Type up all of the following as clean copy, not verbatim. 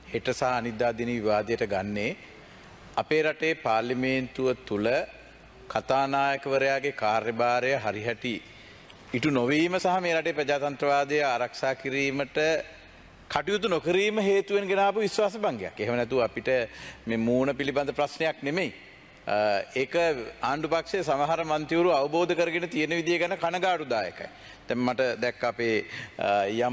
හෙට සහ අනිද්දා දින විවාදයට ගන්නේ අපේ රටේ පාර්ලිමේන්තුව තුළ කතානායකවරයාගේ කාර්යභාරය හරිහැටි ඉටු නොවීම සහ මේ රටේ ප්‍රජාතන්ත්‍රවාදය ආරක්ෂා කිරීමට කටයුතු නොකිරීම හේතුවෙන් ගෙනාපු විශ්වාස භංගයක්. එහෙම නැතුව අපිට මේ මූණ පිළිබඳ ප්‍රශ්නයක් නෙමෙයි. ඒක ආණ්ඩු පක්ෂයේ සමහර මන්ත්‍රීවරු අවබෝධ කරගෙන තියෙන විදිය ගැන කනගාටුදායකයි. දැන් මට දැක්ක අපේ යම්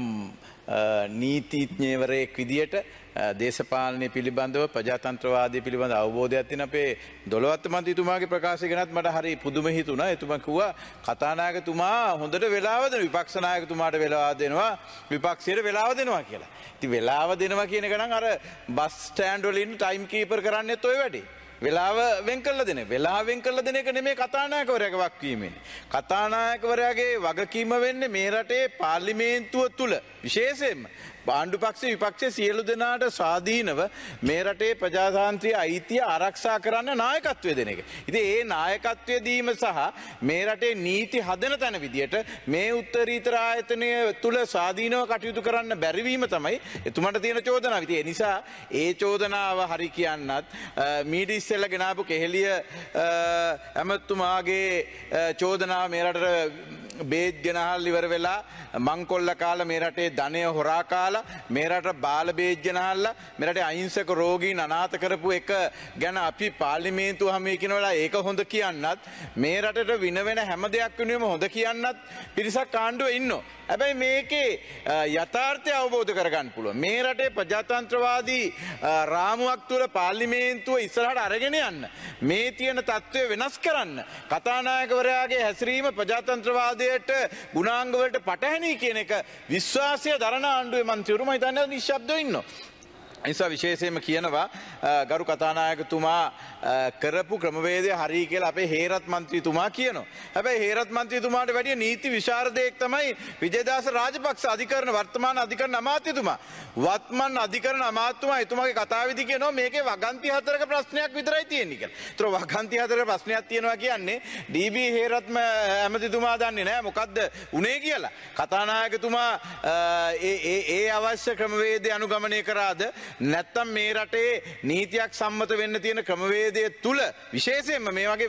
නීතිඥවරයෙක් විදියට දේශපාලනය පිළිබඳව ප්‍රජාතන්ත්‍රවාදය පිළිබඳ අවබෝධයක් තියෙන අපේ දොළවත්ත මන්ත්‍රීතුමාගේ ප්‍රකාශය ගැනත් මට හරි පුදුම හිතුණා. එතුමා කිව්වා කතානායකතුමා හොඳට වෙලාව දෙනවා, විපක්ෂ නායකතුමාට වෙලාව දෙනවා, විපක්ෂයට වෙලාව දෙනවා කියලා. ඉතින් වෙලාව දෙනවා කියන එක නම් අර බස් ස්ටෑන්ඩ් වල ඉන්න ටයිම් කීපර් කරන්නේත් ඔය වැඩේ. වෙලාව වෙන් කරලා දෙන. වෙලාව වෙන් කරලා දෙන එක නෙමෙයි කතානායකවරයාගේ වගකීමනේ. කතානායකවරයාගේ වගකීම වෙන්නේ මේ රටේ පාර්ලිමේන්තුව තුල විශේෂයෙන්ම ආණ්ඩු පක්ෂ විපක්ෂ සියලු දෙනාට ස්වාධීනව මේ රටේ ප්‍රජාතාන්ත්‍රික අයිතිය ආරක්ෂා කරන්න නායකත්වය දෙන එක. ඉතින් ඒ නායකත්වය දීම සහ මේ රටේ නීති හදන තැන විදියට මේ උත්තරීතර ආයතනය තුල ස්වාධීනව කටයුතු කරන්න බැරිවීම තමයි එතුමන්ට තියෙන චෝදනාව. ඉතින් ඒ නිසා ඒ චෝදනාව හරි කියන්නත් මීඩියා ඉස්සෙල්ලා ගෙනාපු කෙහෙලිය ඇමතුමාගේ චෝදනාව මේ රටට බේත් ගෙනහල් ඉවර වෙලා මංකොල්ල කාලා මේ රටේ ධනය හොරා කාලා මේ රට බාල බේත් ගෙනහල්ලා මේ රටේ අහිංසක රෝගීන් අනාථ කරපු එක ගැන අපි පාර්ලිමේන්තුව හැමේ කියන වෙලාව ඒක හොඳ කියන්නත් මේ රටට වින වෙන හැම දෙයක් වෙනුවෙම හොඳ කියන්නත් පිරිසක් ආණ්ඩුවේ ඉන්නවා. හැබැයි මේකේ යථාර්ථය අවබෝධ කරගන්න පුළුවන්. මේ රටේ ප්‍රජාතන්ත්‍රවාදී රාමුවක් තුළ පාර්ලිමේන්තුව ඉස්සරහට අරගෙන යන්න මේ තියෙන තත්ත්වය වෙනස් කරන්න කතානායකවරයාගේ හැසිරීම ප්‍රජාතන්ත්‍රවාදයට ගුණාංග වලට පටහැනි කියන එක විශ්වාසය දරන ආණ්ඩුවේ මන්ත්‍රීවරු මම හිතන්නේ නිශ්ශබ්දව ඉන්නවා. නිසා විශේෂයෙන්ම කියනවා ගරු කතානායකතුමා කරපු ක්‍රමවේදය හරි කියලා අපේ හේරත් මන්ත්‍රීතුමා කියනවා. හැබැයි හේරත් මන්ත්‍රීතුමාට වැඩිය නීති විශාරදයෙක් තමයි විජේදාස රාජපක්ෂ අධිකරණ වර්තමාන අධිකරණ අමාත්‍යතුමා. වත්මන් අධිකරණ අමාත්‍යතුමා එතුමාගේ කතාවේදී කියනවා මේකේ වගන්ති 4ක ප්‍රශ්නයක් විතරයි තියෙන්නේ කියලා. ඒතර වගන්ති 4ක ප්‍රශ්නයක් තියෙනවා කියන්නේ ඩී.බී. හේරත්ම ඇමතිතුමා දන්නේ නැහැ මොකද්ද උනේ කියලා. කතානායකතුමා ඒ අවශ්‍ය ක්‍රමවේදය අනුගමනය කරාද නැත්තම් මේ රටේ නීතියක් සම්මත වෙන්න තියෙන ක්‍රමවේදය තුල විශේෂයෙන්ම මේ වගේ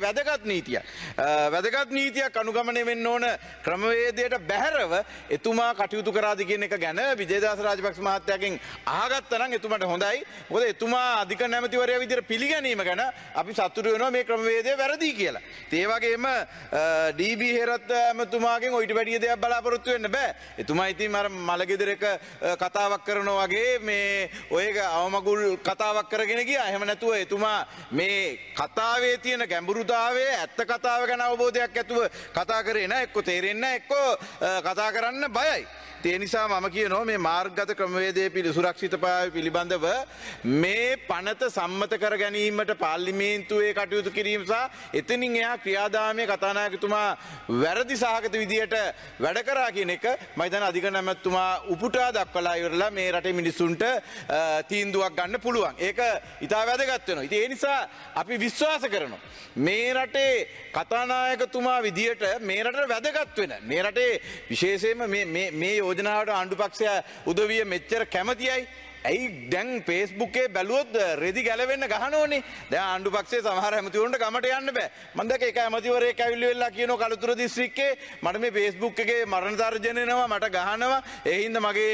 වැදගත් නීතියක් අනුගමනය වෙන්න ඕන ක්‍රමවේදයට බැහැරව එතුමා කටයුතු කරාද කියන එක ගැන විජේදාස රාජපක්ෂ මහත්තයාගෙන් අහගත්තා නම් එතුමාට හොඳයි. මොකද එතුමා අධිකරණ ඇමතිවරයා විදිහට පිළිගැනීම ගැන අපි සතුටු වෙනවා මේ ක්‍රමවේදය වැරදි කියලා. ඒ වගේම ඩී.බී. හේරත් ඇමතුමාගෙන් ඔයිට වැඩිය දෙයක් බලාපොරොත්තු වෙන්න බෑ. එතුමා ඉතින් අර මලගෙදරක කතාවක් කරනවා වගේ මේ ඔය අවමගුල් කතාවක් කරගෙන ගියා. එහෙම නැතුව එතුමා මේ කතාවේ තියෙන ගැඹුරුතාවය ඇත්ත කතාව ගැන අවබෝධයක් ඇතුව කතා කරේ නැහැ. එක්ක තේරෙන්නේ නැහැ, එක්ක කතා කරන්න බයයි. ඒ නිසා මම කියනවා මේ මාර්ගගත ක්‍රමවේදයේ සුරක්ෂිතතාවය පිළිබඳව මේ පනත සම්මත කර ගැනීමට පාර්ලිමේන්තුවේ කටයුතු කිරීම සහ එතනින් එහා ක්‍රියාදාමයේ කතානායකතුමා වැරදි සහගත විදියට වැඩ කරා කියන එක මම හිතන්නේ අධිකරණ ඇමතුමා උපුටා දක්වලා ඉවරලා මේ රටේ මිනිසුන්ට තීන්දුවක් ගන්න පුළුවන්. ඒක ඉතා වැදගත් වෙනවා. ඉතින් ඒ නිසා අපි විශ්වාස කරනවා මේ රටේ කතානායකතුමා විදියට මේ රටට වැදගත් වෙන මේ රටේ විශේෂයෙන්ම මේ යෝජනාවට ආණ්ඩු පක්ෂය උදවිය මෙච්චර කැමතියි. ඇයි දැන් Facebook එකේ බැලුවොත් රෙදි ගැලවෙන්න ගහනෝනේ. දැන් ආණ්ඩු පක්ෂයේ සමහර ඇමතිවරුන්ට ගමට යන්න බෑ. මම දැක්ක එක ඇමතිවරයෙක් ඇවිල්ලා වෙලා කියනවා කළුතර දිස්ත්‍රික්කේ මට මේ Facebook එකේ මරණ තර්ජන එනවා මට ගහනවා. ඒ හින්දා මගේ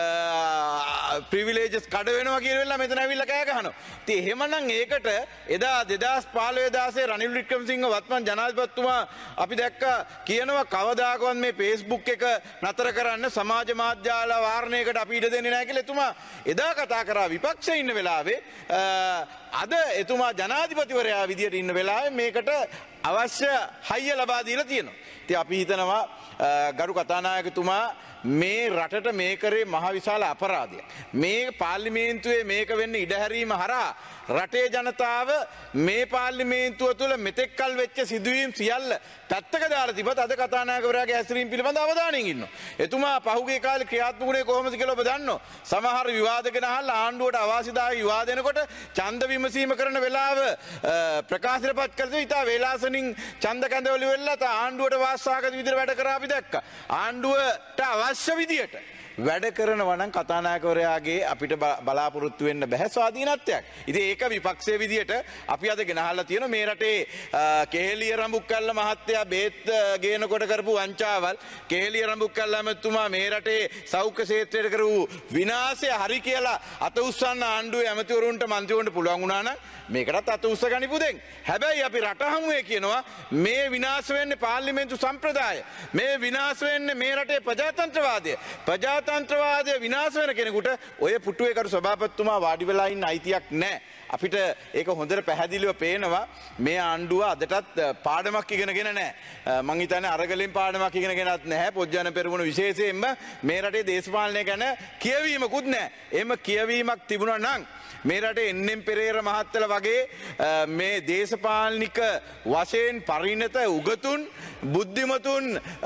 ප්‍රිවිලේජස් කඩ වෙනවා කියලා වෙලා මෙතන ඇවිල්ලා කෑ ගහනවා. ඉතින් එහෙමනම් ඒකට එදා 2015 16 රනිල් වික්‍රමසිංහ වත්මන් ජනාධිපතිතුමා අපි දැක්ක කියනවා කවදාකවත් මේ Facebook එක නතර කරන්න සමාජ මාධ්‍යාල වාරණයකට අපි ඉඩ දෙන්නේ නැහැ කියලා එතුමා එදා කතා කරා විපක්ෂයේ ඉන්න වෙලාවේ අද එතුමා ජනාධිපතිවරයා විදියට ඉන්න වෙලාවේ මේකට අවශ්‍ය හයිය ලබා දීලා තියෙනවා. ඉතින් අපි හිතනවා ගරු කතානායකතුමා මේ රටට මේ කරේ මහ විශාල අපරාධයක්. මේ පාර්ලිමේන්තුවේ මේක වෙන්න ඉඩ හැරීම හරහා රටේ ජනතාව මේ පාර්ලිමේන්තුව තුළ මෙතෙක් කල් වෙච්ච සිදුවීම් සියල්ල පැත්තක දාලා තිබත් අද කතානායකවරයාගේ හැසිරීම පිළිබඳ අවධානයෙන් ඉන්නවා. එතුමා පහුගිය කාලේ ක්‍රියාත්මක වුණේ කොහොමද කියලා ඔබ දන්නෝ. සමහර විවාද ගැන අහලා ආණ්ඩුවට අවාසිදායක විවාද එනකොට ඡන්ද විමසීම කරන වෙලාව ප්‍රකාශනපත් කළේ ඉතා වේලාසනින් ඡන්ද කැඳවලු වෙලා ආණ්ඩුවට වාස්සාගත විදිහට වැඩ කරා අපි දැක්කා. ආණ්ඩුවට අවශ්‍ය විදිහට වැඩ කරනවා නම් කතානායකවරයාගේ අපිට බලාපොරොත්තු වෙන්න බෑ ස්වාධීනත්වයක්. ඉතින් ඒක විපක්ෂයේ විදියට අපි අද ගෙනහල්ලා තියෙන මේ රටේ කෙහෙලිය රඹුක්කල්ල මහත්තයා බේත් ගේනකොට කරපු වංචාවල්, කෙහෙලිය රඹුක්කල්ල ඇමතුමා මේ රටේ සෞඛ්‍ය ක්ෂේත්‍රයට කරපු විනාශය හරි කියලා අත උස්සන්න ආණ්ඩුවේ ඇමතිවරුන්ට මන්ත්‍රීවරුන්ට පුළුවන් වුණා නම් මේකටත් අත උස්ස ගනිපු දෙන්. හැබැයි අපි රට හමුවේ කියනවා මේ විනාශ වෙන්නේ පාර්ලිමේන්තු සම්ප්‍රදාය. මේ විනාශ වෙන්නේ මේ රටේ ප්‍රජාතන්ත්‍රවාදය. ප්‍රජාතන්ත්‍රවාදය විනාශ වෙන කෙනෙකුට ඔය පුටුවේ කරු සභාපතිතුමා වාඩි වෙලා ඉන්න අයිතියක් නැහැ. අපිට ඒක හොඳට පැහැදිලිව පේනවා මේ ආණ්ඩුව අදටත් පාඩමක් ඉගෙනගෙන නැහැ. මං හිතන්නේ අරගලෙන් පාඩමක් ඉගෙනගෙනත් නැහැ. පොජ්ජන පෙරමුණ විශේෂයෙන්ම මේ රටේ දේශපාලනය ගැන කියවීමකුත් නැහැ. එහෙම කියවීමක් තිබුණා නම් මේ රටේ එන්.එම්. පෙරේර මහත්තයලා වගේ මේ දේශපාලනික වශයෙන් පරිණත උගතුන් බුද්ධිමතුන්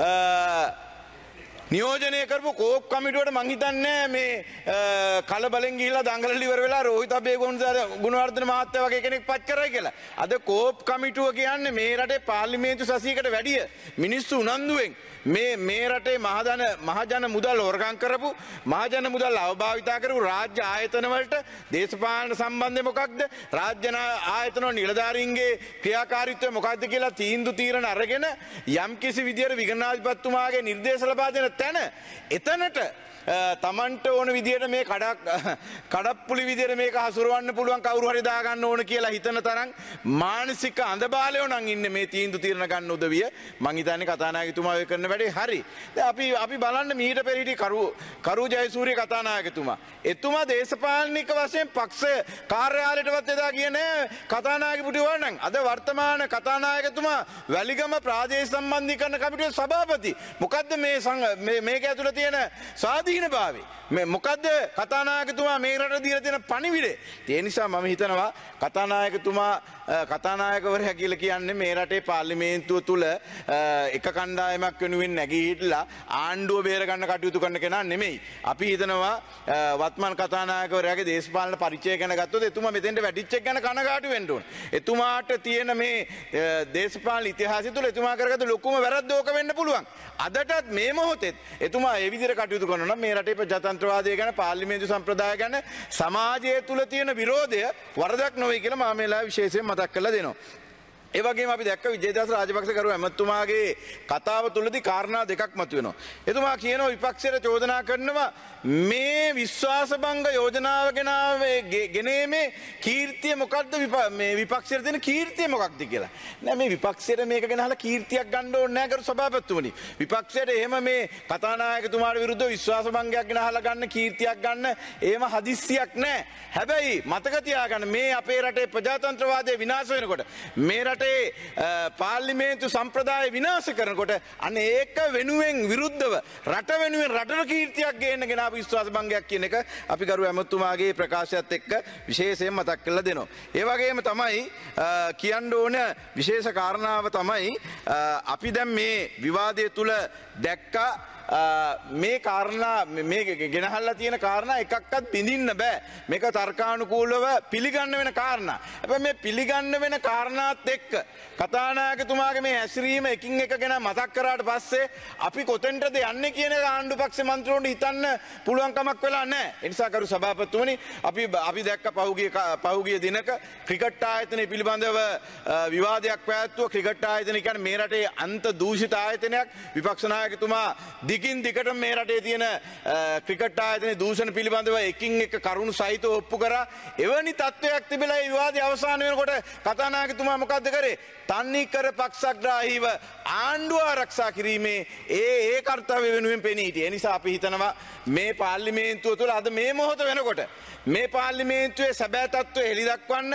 නියෝජනය කරපු කෝප් කමිටුවට මං හිතන්නේ මේ කලබලෙන් ගිහිල්ලා දඟලලා ඉවර වෙලා රෝහිත ගුණවර්ධන මහත්තයා වගේ කෙනෙක් පත් කරයි කියලා. අද කෝප් කමිටුව කියන්නේ මේ රටේ පාර්ලිමේන්තු සැසියකට වැඩිය මිනිස්සු උනන්දුවෙන් මේ රටේ මහජන මුදල් හොරගම් කරපු මහජන මුදල් අවභාවිතා කරපු රාජ්‍ය ආයතන වලට දේශපාලන සම්බන්ධය මොකක්ද? රාජ්‍ය ආයතන වල නිලධාරීන්ගේ ක්‍රියාකාරීත්වය මොකක්ද කියලා තීන්දුව తీරන අරගෙන යම්කිසි විදියට විගණනාධිපතිතුමාගේ නිර්දේශ ලබා දෙන තැන එතනට තමන්ට ඕන විදියට මේ කඩප්පුලි විදියට මේක හසුරවන්න පුළුවන් කවුරු හරි දාගන්න ඕන කියලා හිතන තරම් මානසික අඳබාලයෝ නම් ඉන්නේ මේ තීන්දුව తీරන ගන්න උදවිය. මං හිතන්නේ කතානායකතුමා ඔය කරන වැඩේ හරි. දැන් අපි බලන්න මීට පෙර හිටි කරු ජයසූරිය කතානායකතුමා. එතුමා දේශපාලනික වශයෙන් පක්ෂ කාර්යාලයටවත් එදා ගියේ නෑ කතානායක පුටුවල නම්. අද වර්තමාන කතානායකතුමා වැලිගම ප්‍රාදේශ සම්බන්ධීකරණ කමිටුවේ සභාපති. මොකද්ද මේක ඇතුළේ තියෙන ස්වාධීනභාවය? මොකද්ද කතානායකතුමා මේ රට දීලා තියෙන පණිවිඩය? ඒ නිසා මම හිතනවා කතානායකවරයා කියලා කියන්නේ මේ රටේ පාර්ලිමේන්තුව තුල එක කණ්ඩායමක් වෙනුවෙන් නැගී හිටලා ආණ්ඩුව බේර ගන්න කටයුතු කරන කෙනා නෙමෙයි. අපි හිතනවා වත්මන් කතානායකවරයාගේ දේශපාලන පරිචය ගැන ගත්තොත් එතුමා මෙතෙන්ට වැඩිච්ච එක ගැන කනගාටු වෙන්න ඕන. එතුමාට තියෙන මේ දේශපාලන ඉතිහාසය තුල එතුමා කරගත්ත ලොකුම වැරද්ද ඕක වෙන්න පුළුවන්. අදටත් මේ මොහොතේ එතුමා ඒ විදිහට කටයුතු කරනවා නම් මේ රටේ ප්‍රජාතන්ත්‍රවාදය ගැන පාර්ලිමේන්තු සම්ප්‍රදාය ගැන සමාජය තුල තියෙන විරෝධය වරදක් නොවේ කියලා මම මේලා විශේෂයෙන් මතක් කරලා දෙනවා. ඒ වගේම අපි දැක්ක විජේදාස රාජපක්ෂ කරු ඇමතුමාගේ කතාව තුලදී කාරණා දෙකක් මතුවෙනවා. එතුමා කියනවා විපක්ෂයට චෝදනා කරනවා මේ විශ්වාසභංග යෝජනාව ගෙනීමේ කීර්තිය මොකක්ද මේ විපක්ෂයට දෙන කීර්තිය මොකක්ද කියලා. නෑ මේ විපක්ෂයට මේක ගෙනහලා කීර්තියක් ගන්න ඕනේ නෑ කරු සභාපතිතුමනි. විපක්ෂයට එහෙම මේ කතානායකතුමාට විරුද්ධව විශ්වාසභංගයක් ගෙනහලා ගන්න කීර්තියක් ගන්න එහෙම හදිස්සියක් නෑ. හැබැයි මතක තියාගන්න මේ අපේ රටේ ප්‍රජාතන්ත්‍රවාදය විනාශ වෙනකොට මේ රටේ පාර්ලිමේන්තු සම්ප්‍රදාය විනාශ කරනකොට අන්න ඒක වෙනුවෙන් විරුද්ධව රට වෙනුවෙන් රටට කීර්තියක් ගේන්න ගෙනාවු විශ්වාස භංගයක් කියන එක අපි ගරු ඇමතුමාගේ ප්‍රකාශයත් එක්ක විශේෂයෙන් මතක් කරලා දෙනවා. ඒ වගේම තමයි කියන්න ඕන විශේෂ කාරණාව තමයි අපි දැන් මේ විවාදය තුල දැක්කා මේ කාරණා මේ ගෙනහල්ලා තියෙන කාරණා එකක්වත් බිඳින්න බෑ. මේක තර්කානුකූලව පිළිගන්න වෙන කාරණා. හැබැයි මේ පිළිගන්න වෙන කාරණාත් එක්ක කතානායකතුමාගේ මේ හැසිරීම එකින් එක ගැන මතක් කරාට පස්සේ අපි කොතෙන්ටද යන්නේ කියන එක ආණ්ඩු පක්ෂ මන්ත්‍රීවරුන්ට හිතන්න පුළුවන් කමක් වෙලා නැහැ. ඒ නිසා කරු සභාපතිතුමනි අපි දැක්ක පහුගිය දිනක ක්‍රිකට් ආයතනය පිළිබඳව විවාදයක් පැවැත්වුවා. ක්‍රිකට් ආයතනය කියන්නේ මේ රටේ අන්ත දූෂිත ආයතනයක්. විපක්ෂ නායකතුමා දිගින් දිගට මේ රටේ තියෙන ක්‍රිකට් ආයතනයේ දූෂණ පිළිබඳව එකින් එක කරුණු සහිතව ඔප්පු කරා. එවැනි තත්ත්වයක් තිබිලා මේ විවාදය අවසන් වෙනකොට කතානායකතුමා මොකද්ද කරේ? තන්නිකර පක්ෂග්‍රාහීව ආණ්ඩුව ආරක්ෂා කිරීමේ ඒ කර්තව්‍ය වෙනුවෙන් පෙනී හිටියේ. ඒ නිසා අපි හිතනවා මේ පාර්ලිමේන්තුව තුළ අද මේ මොහොත වෙනකොට මේ පාර්ලිමේන්තුවේ සැබෑ තත්ත්වය හෙළිදක්වන්න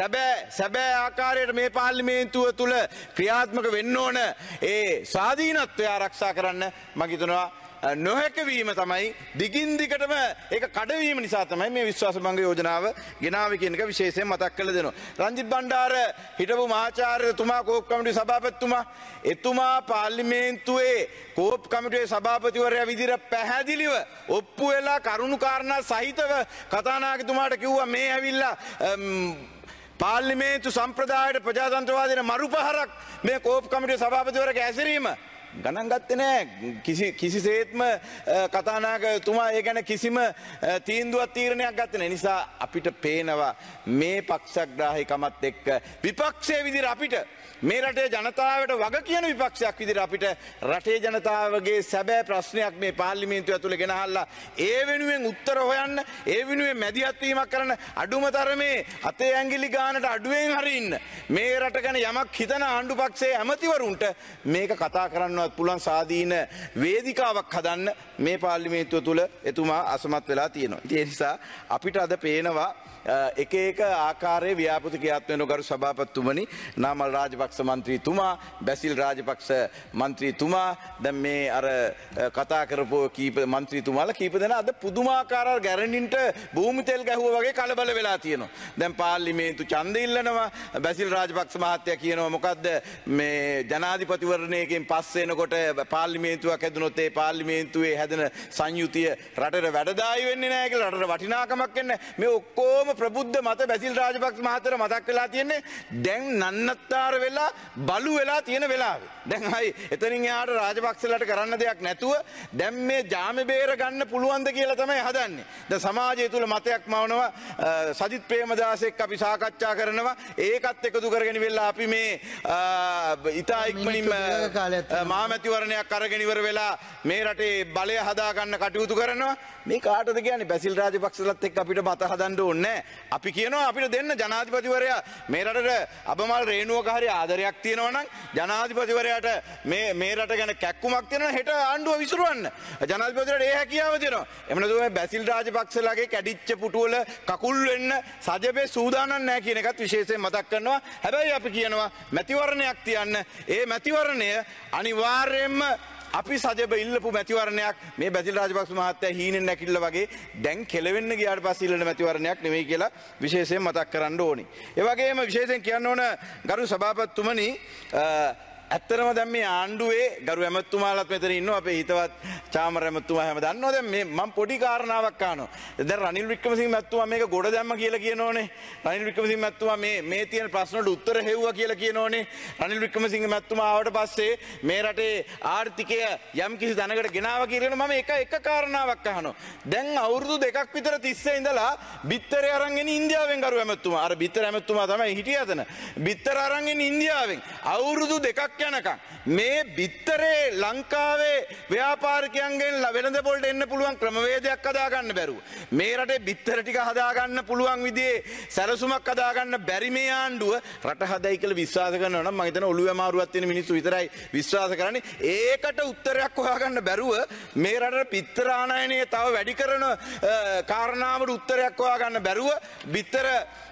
සැබෑ ආකාරයට මේ පාර්ලිමේන්තුව තුළ ක්‍රියාත්මක වෙන්න ඕන ඒ ස්වාධීනත්වය ආරක්ෂා කරන්න මම හිතනවා නොහැකවීම තමයි දිගින් දිගටම ඒක කඩවීම නිසා තමයි මේ විශ්වාසභංග යෝජනාව ගෙනාවේ කියන එක විශේෂයෙන් මතක් කරලා දෙනවා. රංජිත් බණ්ඩාර හිටපු මහාචාර්යතුමා කෝප් කමිටුවේ සභාපතිතුමා එතුමා පාර්ලිමේන්තුවේ කෝප් කමිටුවේ සභාපතිවරයා විදිහට පැහැදිලිව ඔප්පු වෙලා කරුණු කාරණා සහිතව කතානායකතුමාට කිව්වා මේ ඇවිල්ලා පාර්ලිමේන්තු සම්ප්‍රදායට ප්‍රජාතන්ත්‍රවාදයට මරුපහරක් මේ කෝප් කමිටුවේ සභාපතිවරයාගේ හැසිරීම ගණන් ගත්තේ නැහැ. කිසිසේත්ම කතානායකතුමා ඒ ගැන කිසිම තීන්දුවක් තීරණයක් ගත්තේ නැහැ. නිසා අපිට පේනවා මේ පක්ෂග්‍රාහීකමත් එක්ක විපක්ෂයේ විදිහට අපිට මේ රටේ ජනතාවට වග කියන විපක්ෂයක් විදිහට අපිට රටේ ජනතාවගේ සැබෑ ප්‍රශ්නයක් මේ පාර්ලිමේන්තුව ඇතුළේ ගෙනහල්ලා ඒ වෙනුවෙන් උත්තර හොයන්න, ඒ වෙනුවෙන් මැදිහත් වීමක් කරන්න, අඩුම තරමේ අතේ ඇඟිලි ගානට අඩුවෙන් හරි ඉන්න මේ රට ගැන යමක් හිතන ආණ්ඩු පක්ෂයේ ඇමතිවරුන්ට මේක කතා කරන්නවත් පුළුවන් සාදීන වේදිකාවක් හදන්න මේ පාර්ලිමේන්තුව තුළ එතුමා අසමත් වෙලා තියෙනවා. ඒ නිසා අපිට අද පේනවා එක එක ආකාරයේ ව්‍යාපෘති ක්‍රියාත්මක වෙන ගරු සභාපතිතුමනි, නාමල් රාජපක්ෂ මන්ත්‍රීතුමා, බැසිල් රාජපක්ෂ මන්ත්‍රීතුමා, දැන් මේ අර කතා කරපු කීප මන්ත්‍රීතුමාලා කීප දෙනා අද පුදුමාකාර ගැරන්ඩින්ට භූමි තෙල් ගැහුවා වගේ කලබල වෙලා තියෙනවා. දැන් පාර්ලිමේන්තු ඡන්ද ඉල්ලනවා. බැසිල් රාජපක්ෂ මහත්තයා කියනවා මොකද්ද මේ ජනාධිපතිවරණයකින් පස්සේ එනකොට පාර්ලිමේන්තුවක් හැදුනොත් ඒ පාර්ලිමේන්තුවේ හැදෙන සංයුතිය රටට වැඩදායි වෙන්නේ නැහැ කියලා, රටට වටිනාකමක් එන්නේ. මේ ඔක්කොම ප්‍රබුද්ධ මත බැසිල් රාජපක්ෂ මහත්තයාට මතක් වෙලා තියෙන්නේ දැන් නන්නත්තර වෙලා බලු වෙලා තියෙන වෙලාවේ. දැන් හයි එතනින් එහාට රාජපක්ෂලාට කරන්න දෙයක් නැතුව දැන් මේ ජාමේ බේර ගන්න පුළුවන්ද කියලා තමයි හදන්නේ. දැන් සමාජය තුල මතයක් මවනවා. සජිත් ප්‍රේමදාස එක්ක අපි සාකච්ඡා කරනවා. ඒකත් එකතු කරගෙන ඉවිල්ලා අපි මේ ඉතා ඉක්මනින්ම මහමැතිවරණයක් අරගෙන ඉවර වෙලා මේ රටේ බලය හදා ගන්න කටයුතු කරනවා. මේ කාටද කියන්නේ? බැසිල් රාජපක්ෂලත් එක්ක අපිට මත හදන්න ඕනේ. අපි කියනවා අපිට දෙන්න ජනාධිපතිවරයා මේ රටට අබමල් රේණුවක හරි ආදරයක් තියෙනවා නම් ජනාධිපතිවරයාට මේ රට ගැන කැක්කුමක් තියෙනවා හෙට ආණ්ඩුව විසිරවන්න ජනාධිපතිවරයාට ඒ හැකියාව තියෙනවා. එහෙම නැතුව මේ බැසිල් රාජපක්ෂලාගේ කැඩිච්ච පුටුවල කකුල් වෙන්න සජබේ සූදානම් නැහැ කියන එකත් විශේෂයෙන් මතක් කරනවා. හැබැයි අපි කියනවා මැතිවරණයක් තියන්න. ඒ මැතිවරණය අනිවාර්යයෙන්ම අපි සජබ ඉල්ලපු මැතිවරණයක් මේ බැසිල් රාජපක්ෂ මහත්තයා හීනෙන් නැකිල්ල වගේ දැන් කෙලවෙන්න ගියාට පස්සේ ඉල්ලන මැතිවරණයක් නෙවෙයි කියලා විශේෂයෙන් මතක් කරන්න ඕනි. ඒ වගේම විශේෂයෙන් කියන්න ඕන ගරු සභාපතිතුමනි, ඇත්තටම දැන් මේ ආණ්ඩුවේ ගරු ඇමතුමාලත් මෙතන ඉන්නවා. අපේ හිතවත් චාමර ඇමතුමා හැම දන්නවා. දැන් මේ මම පොඩි කාරණාවක් අහනවා. දැන් රනිල් වික්‍රමසිංහ මැතිතුමා මේක ගොඩ දැම්ම කියලා කියනෝනේ. රනිල් වික්‍රමසිංහ මැතිතුමා මේ තියෙන ප්‍රශ්න වලට උත්තර හෙව්වා කියලා කියනෝනේ. රනිල් වික්‍රමසිංහ මැතිතුමා ආවට පස්සේ මේ රටේ ආර්ථිකය යම් කිසි තැනකට ගෙනාවා කියලා මම එක කාරණාවක් අහනවා. දැන් අවුරුදු 2ක් විතර තිස්සේ ඉඳලා බිත්තරේ අරන් එන ඉන්දියාවෙන් ගරු ඇමතුමා. අර බිත්තර ඇමතුමා තමයි හිටියේ අතන. බිත්තර අරන් එන ඉන්දියාවෙන් අවුරුදු 2ක් මේ බිත්තරේ ලංකාවේ ව්‍යාපාරිකයන්ගෙන් වෙළඳ පොළට එන්න පුළුවන් ක්‍රමවේදයක් හදාගන්න බැරුව මේ රටේ බිත්තර ටික හදාගන්න පුළුවන් විදිහේ සැලසුමක් හදාගන්න බැරි මේ ආණ්ඩුව රට හදයි කියලා විශ්වාස කරනවා නම් මම හිතනවා ඔළුවේ අමාරුවක් තියෙන මිනිස්සු විතරයි විශ්වාස කරන්නේ. ඒකට උත්තරයක් හොයාගන්න බැරුව මේ රටේ බිත්තර ආනයනය තව වැඩි කරන කාරණාවකට උත්තරයක් හොයාගන්න බැරුව බිත්තර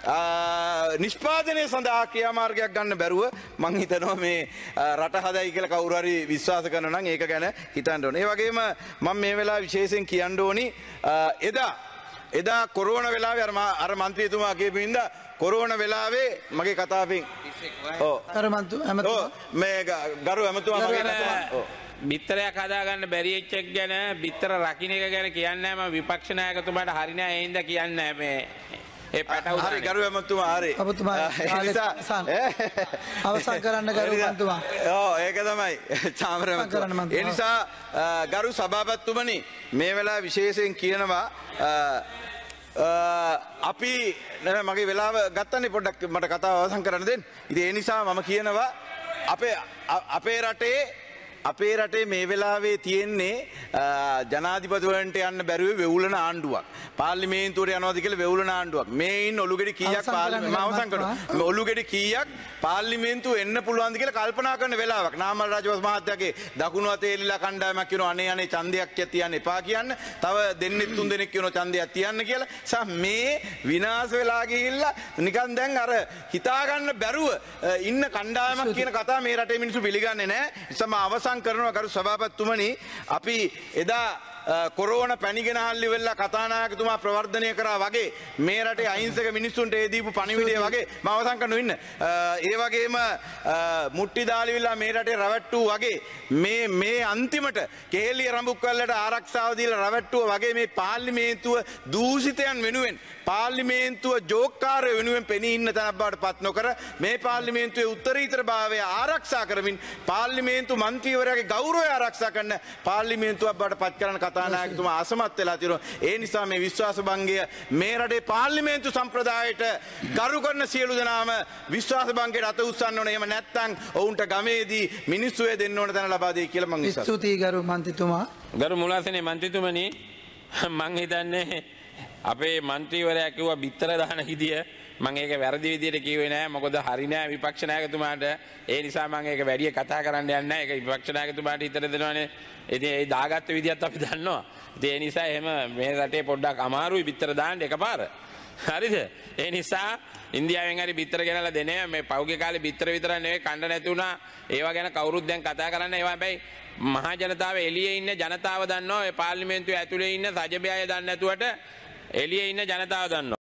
නිෂ්පාදනය සඳහා ක්‍රියාමාර්ගයක් ගන්න බැරුව මම හිතනවා මේ රට හදයි කියලා කවුරු හරි විශ්වාස කරනවා නම් ඒක ගැන හිතන්න ඕනේ. ඒ වගේම මම මේ වෙලාව විශේෂයෙන් කියන්න ඕනි එදා කොරෝනා වෙලාවේ අර මන්ත්‍රීතුමා කියපු හින්දා කොරෝනා වෙලාවේ මගේ කතාවෙන් මේ ගරු ඇමතුමා මගේ කතාව බිත්තරයක් හදාගන්න බැරි එච්ච එක ගැන බිත්තර රකින්න එක ගැන කියන්නේ මම විපක්ෂ නායකතුමාට හරි නෑ ඒ හින්දා කියන්නේ මේ ඒ පැටව හරි ගරු ඇමතුමා හරි අවසන් කරන්න ගරු ඇමතුමා. ඔව් ඒක තමයි චාමර ඇමතුමා. ඒ නිසා ගරු සභාපතිතුමනි මේ වෙලාව විශේෂයෙන් කියනවා අපි මගේ වෙලාව ගත්තනේ පොඩ්ඩක් මට කතාව අවසන් කරන්න දෙන්න. ඉතින් ඒ නිසා මම කියනවා අපේ රටේ මේ වෙලාවේ තියෙන්නේ ජනාධිපතිවරණට යන්න බැරුව වෙවුලන ආණ්ඩුවක්. පාර්ලිමේන්තුවට යනවාද කියලා වෙවුලන ආණ්ඩුවක්. මේ ඉන්න ඔලුගෙඩි කීයක් ඔලුගෙඩි කීයක් පාර්ලිමේන්තුව එන්න පුළුවන්ද කියලා කල්පනා කරන වෙලාවක්. නාමල් රාජපක්ෂ මහත්තයාගේ දකුණු අතේ එල්ලලා කණ්ඩායමක් කියනවා අනේ ඡන්දයක් තියන්න එපා කියන්න. තව දෙන්නෙක් තුන් දෙනෙක් කියනවා ඡන්දයක් තියන්න කියලා. මේ විනාශ වෙලා ගිහිල්ලා නිකන් දැන් අර හිතා ගන්න බැරුව ඉන්න කණ්ඩායමක් කියන කතාව මේ රටේ මිනිස්සු පිළිගන්නේ නැහැ. කරනවා ගරු සභාපතිතුමනි අපි එදා කොරෝන පැණිගෙනහල්ලි වෙල්ලා කතානායකතුමා ප්‍රවර්ධනය කරා වගේ මේ රටේ අහිංසක මිනිස්සුන්ට ඒ දීපු පණිවිඩය වගේ මම අවසන් කරනු ඉන්න. ඒ වගේම මුට්ටි දාලිවිලා මේ රටේ රැවට්ටු වගේ මේ අන්තිමට කේලිය රඹුක්වැල්ලට ආරක්ෂාව දීලා රැවට්ටුව වගේ මේ පාර්ලිමේන්තුව දූෂිතයන් වෙනුවෙන් පාර්ලිමේන්තුව ජෝක්කාරය වෙනුවෙන් පෙනී ඉන්න තැනක් බවට පත් නොකර මේ පාර්ලිමේන්තුවේ උත්තරීතරභාවය ආරක්ෂා කරමින් පාර්ලිමේන්තු මන්ත්‍රීවරයාගේ ගෞරවය ආරක්ෂා කරන පාර්ලිමේන්තුවක් බවට පත් කරන කතානායකතුමා අසමත් වෙලා තියෙනවා. ඒ නිසා මේ විශ්වාස භංගය මේ රටේ පාර්ලිමේන්තු සම්ප්‍රදායට ගරු කරන සියලු දෙනාම විශ්වාස භංගයට අත උස්සන්න ඕනේ. එහෙම නැත්නම් ඔවුන්ට ගමේදී මිනිස්සු දෙන්න ඕන තැන ලබා දෙයි කියලා මම විශ්වාස කරනවා. ස්තුතියි ගරු මන්ත්‍රීතුමා. ගරු මුලාසනේ මන්ත්‍රීතුමනි මං හිතන්නේ අපේ මන්ත්‍රීවරයා කිව්වා බිත්තර දාන හිදිය මම ඒක වැරදි විදියට කිව්වේ නෑ. මොකද හරි නෑ විපක්ෂ නායකතුමාට. ඒ නිසා මම ඒක වැඩි කතා කරන්න යන්නේ නෑ. ඒක විපක්ෂ නායකතුමාට හිතට දෙනවනේ. ඉතින් ඒ දාගත්ත විදියත් අපි දන්නවා. ඉතින් ඒ නිසා එහෙම මේ රටේ පොඩ්ඩක් අමාරුයි බිත්තර දාන්න එකපාර. හරිද? ඒ නිසා ඉන්දියාවෙන් හරි බිත්තර ගෙනලා දෙන්නේ මේ පෞගේ කාලේ බිත්තර විතර නෙවෙයි කණ්ඩ නැති වුණා. ඒවා ගැන කවුරුත් දැන් කතා කරන්නේ. ඒවා හැබැයි මහා ජනතාව එළියේ ඉන්න ජනතාව දන්නවා. ඒ පාර්ලිමේන්තුවේ ඇතුලේ ඉන්න සජබය දන්නේ නැතුවට එළියේ ඉන්න ජනතාව දන්නවා.